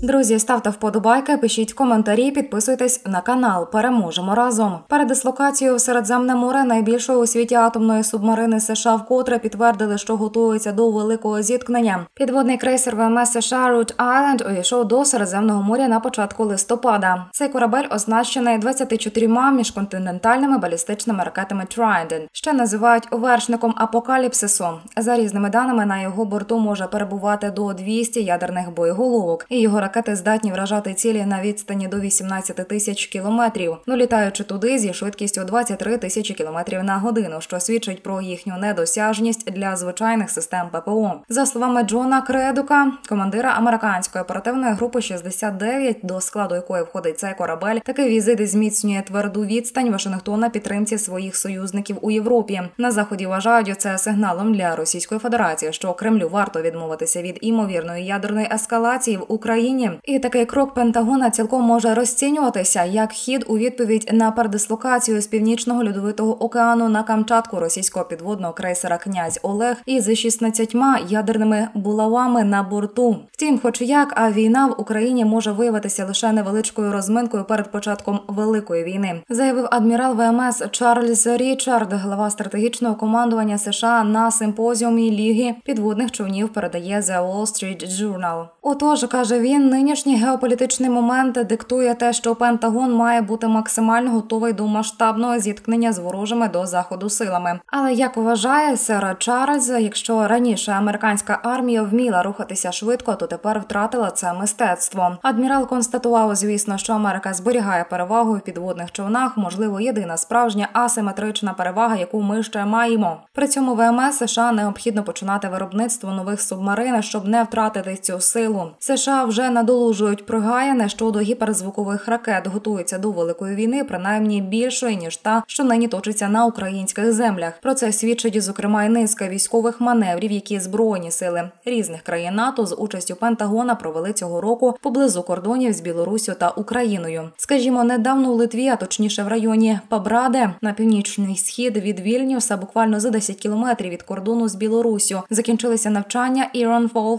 Друзі, ставте вподобайки, пишіть коментарі, підписуйтесь на канал. Переможемо разом. Перед дислокацією в Середземне море найбільшої у світі атомної субмарини США вкотре підтвердили, що готуються до великого зіткнення. Підводний крейсер ВМС США Rhode Island увійшов до Середземного моря на початку листопада. Цей корабель оснащений 24 міжконтинентальними балістичними ракетами Trident, що називають вершником апокаліпсису. За різними даними, на його борту може перебувати до 200 ядерних боєголовок, і його ракети здатні вражати цілі на відстані до 18 тисяч кілометрів, долітаючи туди зі швидкістю 23 тисячі кілометрів на годину, що свідчить про їхню недосяжність для звичайних систем ППО. За словами Джона Кредука, командира американської оперативної групи 69, до складу якої входить цей корабель, такий візит зміцнює тверду відстань Вашингтона підтримці своїх союзників у Європі. На Заході вважають це сигналом для Російської Федерації, що Кремлю варто відмовитися від імовірної ядерної ескалації в Україні. І такий крок Пентагона цілком може розцінюватися як хід у відповідь на передислокацію з Північного Льодовитого океану на Камчатку російського підводного крейсера «Князь Олег» із 16 ядерними булавами на борту. Втім, хоч як, а війна в Україні може виявитися лише невеличкою розминкою перед початком Великої війни, заявив адмірал ВМС Чарльз Річард, глава стратегічного командування США на симпозіумі Ліги підводних човнів, передає The Wall Street Journal. Отож, каже він, нинішній геополітичний момент диктує те, що Пентагон має бути максимально готовий до масштабного зіткнення з ворожими до Заходу силами. Але, як вважає сер Чарльз, якщо раніше американська армія вміла рухатися швидко, то тепер втратила це мистецтво. Адмірал констатував, звісно, що Америка зберігає перевагу в підводних човнах, можливо, єдина справжня асиметрична перевага, яку ми ще маємо. При цьому ВМС США необхідно починати виробництво нових субмарин, щоб не втратити цю силу. США вже надолужують прогаяне щодо гіперзвукових ракет, готуються до Великої війни, принаймні більшої, ніж та, що нині точиться на українських землях. Про це свідчить, зокрема, і низка військових маневрів, які Збройні сили різних країн НАТО з участю Пентагона провели цього року поблизу кордонів з Білоруссю та Україною. Скажімо, недавно у Литві, а точніше в районі Пабраде, на північний схід від Вільнюса, буквально за 10 кілометрів від кордону з Білоруссю, закінчилися навчання Iron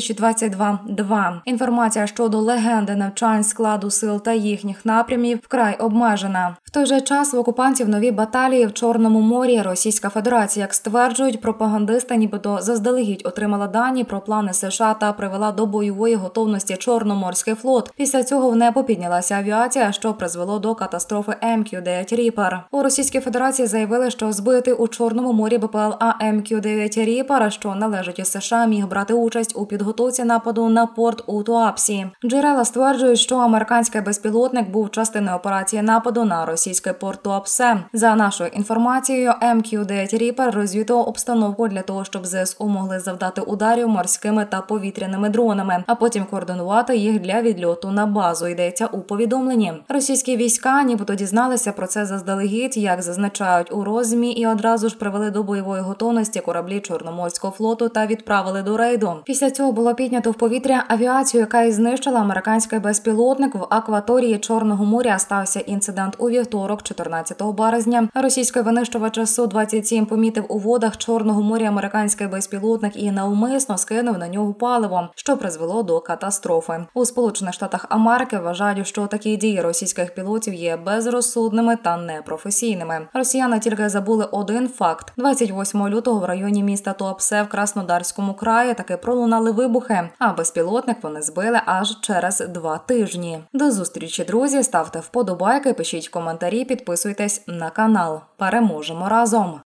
2022-2. Інформація щодо легенди навчань, складу сил та їхніх напрямів вкрай обмежена. В той же час в окупантів нові баталії в Чорному морі. Російська Федерація, як стверджують пропагандисти, нібито заздалегідь отримала дані про плани США та привела до бойової готовності Чорноморський флот. Після цього в небо піднялася авіація, що призвело до катастрофи МК-9 Ріпер. У Російській Федерації заявили, що збитий у Чорному морі БПЛА МК-9 Ріпер, що належить із США, міг брати участь у підготовці нападу на порт у Туапсі. Джерела стверджують, що американський безпілотник був частиною операції нападу на російський порт Туапсе. За нашою інформацією, МК-9 Ріпер розвідував обстановку для того, щоб ЗСУ могли завдати ударів морськими та повітряними дронами, а потім координувати їх для відльоту на базу, йдеться у повідомленні. Російські війська нібито дізналися про це заздалегідь, як зазначають у розмі, і одразу ж привели до бойової готовності кораблі Чорноморського флоту та відправили до рейду. Після цього було піднято в повітря авіацію, яка і знищила американський безпілотник в акваторії Чорного моря. Стався інцидент у вівторок, 14 березня. Російський винищувач Су-27 помітив у водах Чорного моря американський безпілотник і навмисно скинув на нього паливо, що призвело до катастрофи. У Сполучених Штатах Америки вважають, що такі дії російських пілотів є безрозсудними та непрофесійними. Росіяни тільки забули один факт. 28 лютого в районі міста Туапсе в Краснодарському краї таки пролунали вибухи, а безпілотник вони збили аж через 2 тижні. До зустрічі, друзі! Ставте вподобайки, пишіть коментарі, підписуйтесь на канал. Переможемо разом!